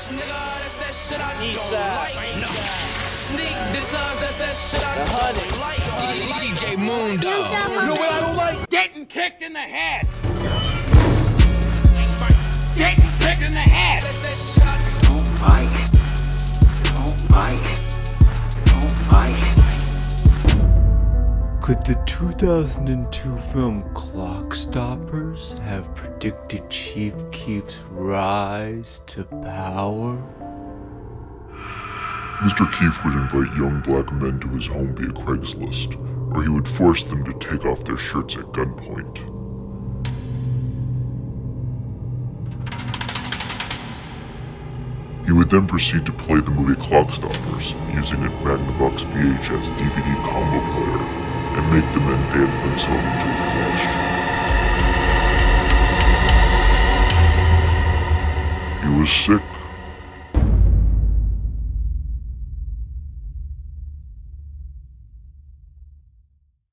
nigga, that's that shit I don't like. No. Sneak designs, that's that shit I don't like. DJ Moon, dog. You know what I don't like? Getting kicked in the head. Getting kicked in the head. That's that shit I don't like. Don't like. Don't like. Could the 2002 film Clock Stoppers have predicted Chief Keef's rise to power? Mr. Keef would invite young black men to his home via Craigslist, or he would force them to take off their shirts at gunpoint. He would then proceed to play the movie Clock Stoppers using a Magnavox VHS DVD combo player and make the men dance themselves into exhaustion. He was sick